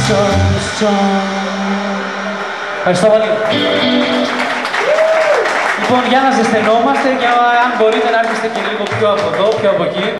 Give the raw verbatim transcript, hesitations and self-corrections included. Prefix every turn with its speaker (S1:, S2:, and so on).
S1: Ευχαριστώ πολύ. Λοιπόν, για να ζεσθενόμαστε και αν μπορείτε να έρθετε και λίγο πιο από εδώ, πιο από εκεί.